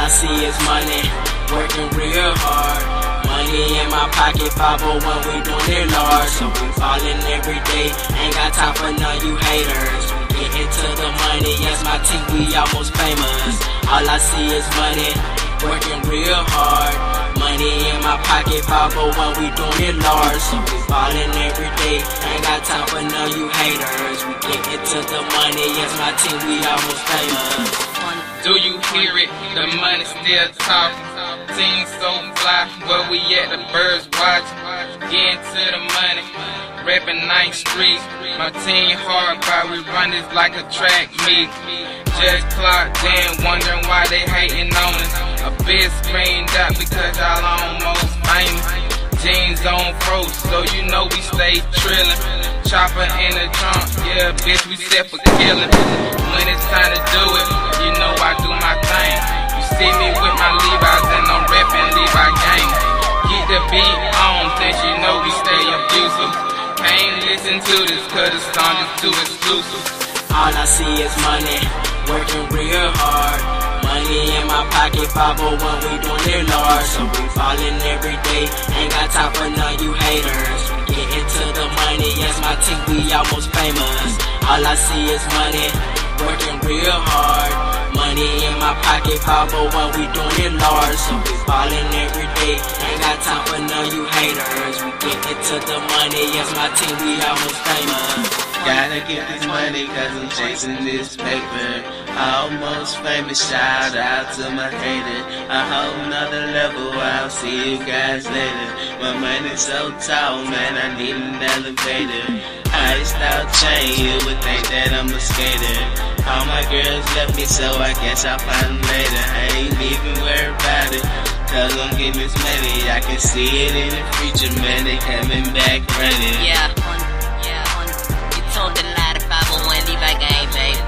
I see is money, working real hard. Money in my pocket, 501, we doing it large. So we falling every day, ain't got time for none you haters. We getting to the money, yes my team, we almost famous. All I see is money, working real hard. Money in my pocket, 501, we doing it large. So we falling every day, ain't got time for none you haters. We getting to the money, yes my team, we almost famous. Do you hear it? The money still talking. Team so fly, where we at? The birds watching. Getting to the money, reppin' 9th Street. My team hard, but we run this like a track meet. Just clocked in, wondering why they hating on us. A bit screened out because y'all almost famous. Jeans on froze, so you know we stay trillin'. Chopper in the trunk, yeah, bitch, we set for killing. When it's time to do it, you know I do my thing. You see me with my Levi's and I'm reppin' Levi gang. Keep the beat on, since you know we stay abusive. Can't listen to this, cause the song is too exclusive. All I see is money, working real hard. Money in my pocket, 501, we doing it large. So we falling every day, ain't got time for none you haters. We getting to the money, yes my team, we almost famous. All I see is money, working real hard. Money in my pocket, 501, we doing it large. So we falling every day, ain't got time for none you haters. We getting to the money, yes my team, we almost famous. Gotta get this money cause I'm chasing this paper. Almost famous, shout out to my haters. A whole nother level, I'll see you guys later. My money's so tall, man, I need an elevator. Iced out chain, you would think that I'm a skater. All my girls left me, so I guess I'll find them later. I ain't even worried about it, cause I'm getting this money. I can see it in the future, man, they coming back running. Yeah, you told the lie to 501 Levi gang, baby.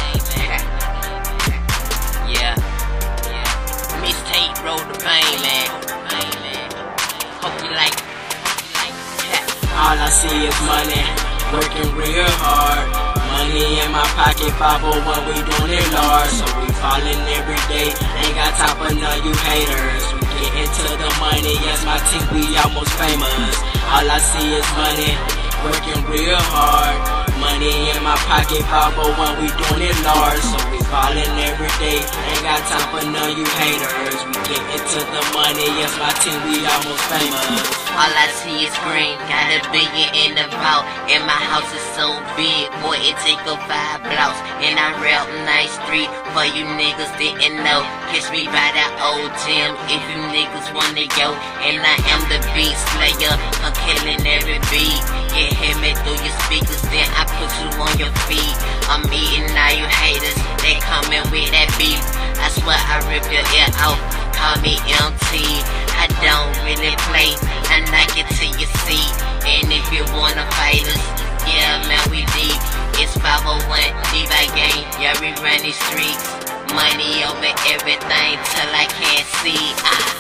Yeah, mixtape roll the pain, man. Hope you like it. All I see is money, working real hard. Money in my pocket, 501, we doing it large. So we falling every day, ain't got time for none you haters. We getting to the money, yes my team, we almost famous. All I see is money, working real hard. Money in my pocket, 501, we doing it large. So we falling every day, ain't got time for none you haters. We getting to the money, yes my team, we almost famous. All I see is green, got $1 billion in the vault, and my house is so big, boy, it take up 5 blocks. And I rap 9th Street, for you niggas didn't know. Catch me by that old gym, if you niggas wanna go. And I am the beat slayer, I'm killing every beat. You hear me through your speakers, then I put you on your feet. I'm eating all you haters, they coming with that beef. I swear I rip your ear out, call me MT. I don't really play, I knock it till you see. And if you wanna fight us, yeah man we deep. It's 501 Levi gang, yeah we run these streets. Money over everything till I can't see.